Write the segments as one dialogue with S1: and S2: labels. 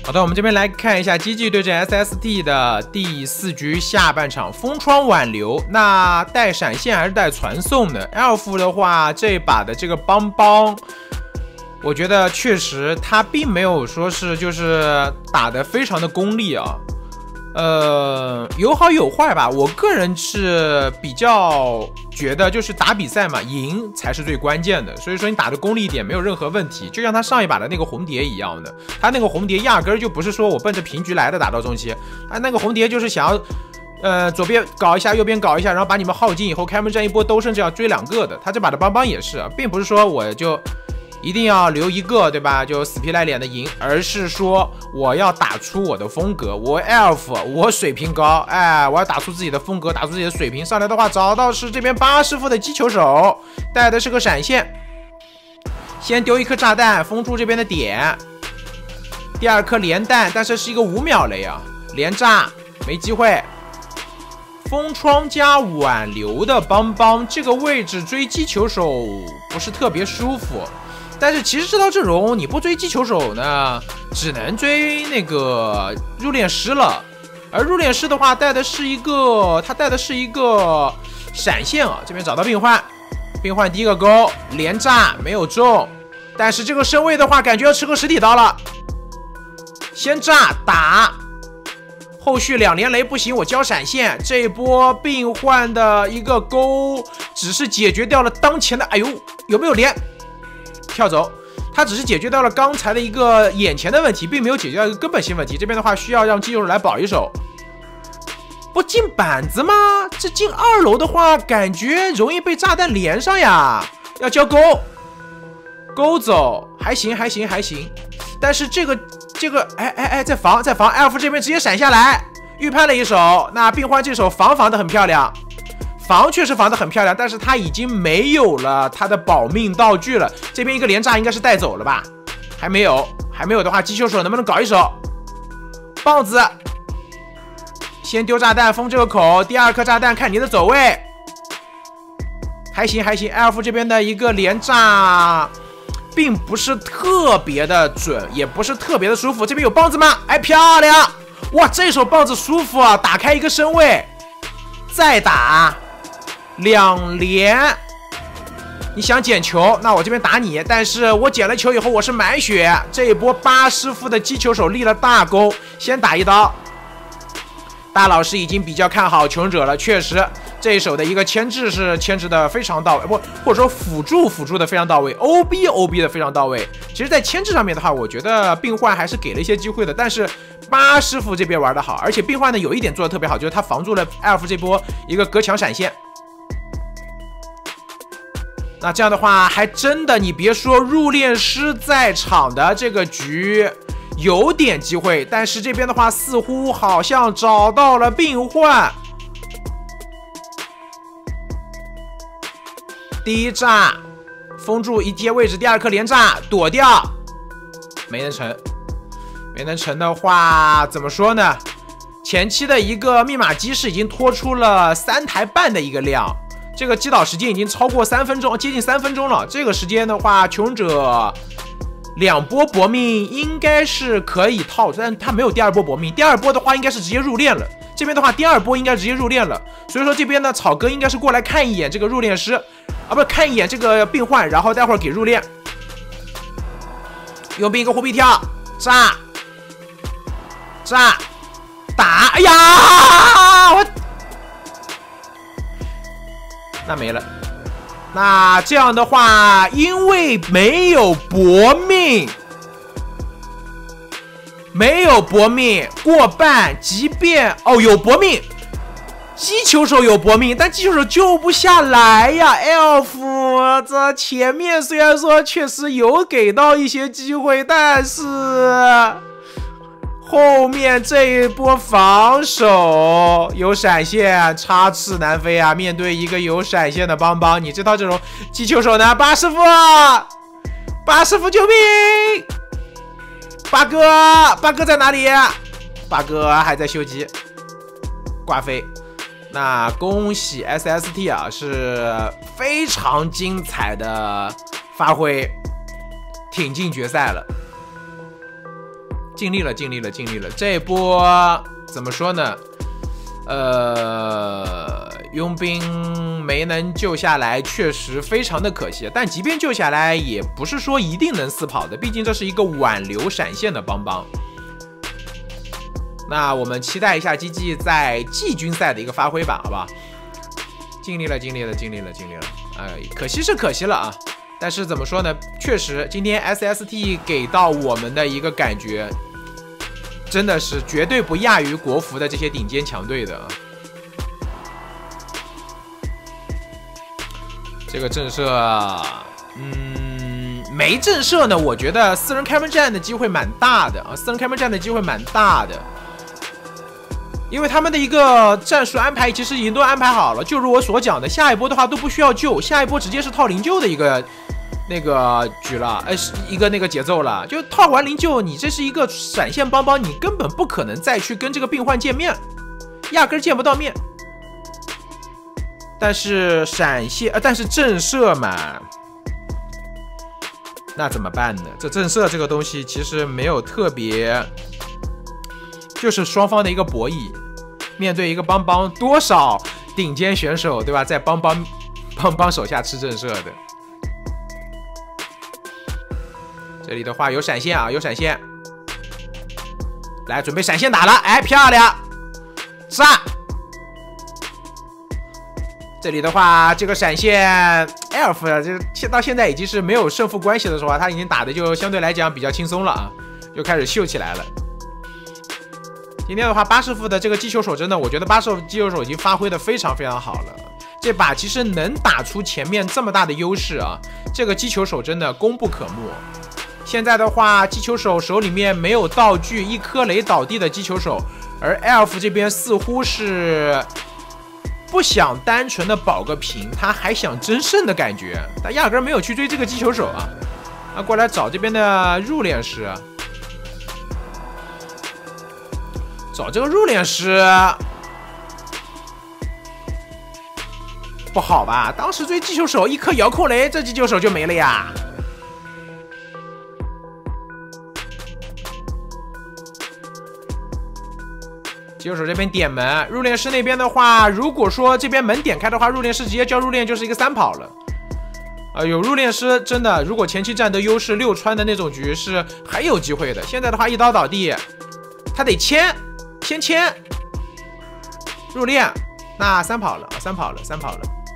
S1: 好的，我们这边来看一下积极对阵 SST 的第4局下半场，风窗挽留，那带闪现还是带传送呢 ？Elf 的话，这把的这个邦邦，我觉得确实他并没有说是就是打得非常的功利啊。有好有坏吧。我个人是比较觉得，就是打比赛嘛，赢才是最关键的。所以说你打的功利一点没有任何问题，就像他上一把的那个红蝶一样的，他那个红蝶压根儿就不是说我奔着平局来的打到中期，他那个红蝶就是想要左边搞一下，右边搞一下，然后把你们耗尽以后，开门战一波兜，甚至要追2个的。他这把的邦邦也是，并不是说我就一定要留一个，对吧？就死皮赖脸的赢，而是说我要打出我的风格。我 Elf， 我水平高，哎，我要打出自己的风格，打出自己的水平。上来的话，找到是这边巴师傅的击球手，带的是个闪现，先丢一颗炸弹封住这边的点，第2颗连弹，但是是一个5秒雷啊，连炸没机会。封窗加挽留的邦邦这个位置追击球手不是特别舒服。但是其实这套阵容你不追击球手呢，只能追那个入殓师了。而入殓师的话带的是一个闪现啊，这边找到病患，病患第一个勾连炸没有中，但是这个身位的话感觉要吃个实体刀了，先炸打，后续2连雷不行，我交闪现，这一波病患的一个勾只是解决掉了当前的，哎呦有没有连？跳走，他只是解决掉了刚才的一个眼前的问题，并没有解决掉一个根本性问题。这边的话需要让击球手来保一手，不进板子吗？这进2楼的话，感觉容易被炸弹连上呀。要交勾走，还行。但是这个，在防 ，Elf 这边直接闪下来，预判了一手。那病患这手防得很漂亮。防确实防得很漂亮，但是他已经没有了他的保命道具了。这边一个连炸应该是带走了吧？还没有的话，击球手能不能搞一手？棒子，先丢炸弹封这个口，第2颗炸弹看你的走位，还行。Elf 这边的一个连炸，并不是特别的准，也不是特别的舒服。这边有棒子吗？哎，漂亮！哇，这手棒子舒服啊！打开一个身位，再打。2连，你想捡球，那我这边打你，但是我捡了球以后我是满血，这一波巴师傅的击球手立了大功，先打一刀。大老师已经比较看好穷者了，确实这一手的一个牵制是牵制的非常到位，或者说辅助的非常到位 ，OB 的非常到位。其实，在牵制上面的话，我觉得病患还是给了一些机会的，但是巴师傅这边玩的好，而且病患呢有一点做的特别好，就是他防住了 Elf 这波一个隔墙闪现。那这样的话，还真的，你别说入殓师在场的这个局有点机会，但是这边的话，似乎好像找到了病患。第一炸封住一阶位置，第2颗连炸躲掉，没能成的话，怎么说呢？前期的一个密码机是已经拖出了3台半的一个量。这个击倒时间已经超过3分钟，接近3分钟了。这个时间的话，穷者2波搏命应该是可以套，但他没有第2波搏命。第2波的话，应该是直接入殓了。这边的话，第2波应该直接入殓了。所以说这边呢，草哥应该是过来看一眼这个入殓师，啊，不是看一眼这个病患，然后待会儿给入殓。佣兵一个护臂跳，炸，打，哎呀，我。那没了，那这样的话，因为没有搏命，过半，即便有搏命，击球手有搏命，但击球手救不下来呀。Elf 这前面虽然说确实有给到一些机会，但是后面这一波防守有闪现，插翅难飞啊！面对一个有闪现的邦邦，你这套这种击球手呢？巴师傅救命！八哥在哪里？八哥还在修机，挂飞。那恭喜 SST 啊，是非常精彩的发挥，挺进决赛了。 尽力了，尽力了，尽力了。这一波怎么说呢？佣兵没能救下来，确实非常的可惜。但即便救下来，也不是说一定能4跑的，毕竟这是一个挽留闪现的邦邦。那我们期待一下 GG 在季军赛的一个发挥吧，好不好？尽力了，尽力了，尽力了，尽力了。可惜是可惜了啊。但是怎么说呢？确实，今天 SST 给到我们的一个感觉，真的是绝对不亚于国服的这些顶尖强队的啊。这个震慑，没震慑呢，我觉得4人开门战的机会蛮大的啊，4人开门战的机会蛮大的。因为他们的一个战术安排其实已经都安排好了，就如我所讲的，下一波的话都不需要救，下一波直接是套灵柩的一个那个局了，一个那个节奏了。就套完灵柩，你这是一个闪现邦邦，你根本不可能再去跟这个病患见面，压根见不到面。但是闪现，但是震慑嘛，那怎么办呢？这震慑这个东西其实没有特别，就是双方的一个博弈。面对一个邦邦，多少顶尖选手，对吧？在邦邦手下吃震慑的。这里的话有闪现啊，有闪现。来，准备闪现打了，哎，漂亮，炸！这里的话，这个闪现 Elf 就到现在已经是没有胜负关系的时候啊，他已经打的就相对来讲比较轻松了啊，就开始秀起来了。今天的话，巴师傅的这个击球手真的，我觉得巴师傅击球手已经发挥的非常非常好了。这把其实能打出前面这么大的优势啊，这个击球手真的功不可没。现在的话，击球手手里面没有道具，一颗雷倒地的击球手，而 Elf 这边似乎是不想单纯的保个平，他还想争胜的感觉，他压根没有去追这个击球手啊，他过来找这边的入殓师。找这个入殓师不好吧？当时追击球手一颗遥控雷，这击球手就没了呀。击球手这边点门，入殓师那边的话，如果说这边门点开的话，入殓师直接交入殓就是一个3跑了。有入殓师真的，如果前期占得优势6穿的那种局是很有机会的。现在的话一刀倒地，他得先签入殓，那3跑了，3跑了，3跑了。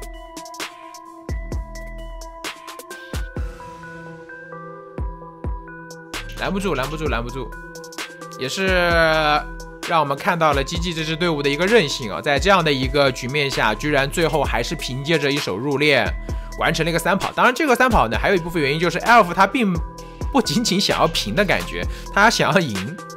S1: 拦不住，拦不住，拦不住，也是让我们看到了 GG 这支队伍的一个韧性啊，在这样的一个局面下，居然最后还是凭借着一手入殓完成了一个3跑。当然，这个3跑呢，还有一部分原因就是 Elf 他并不仅仅想要平的感觉，他想要赢。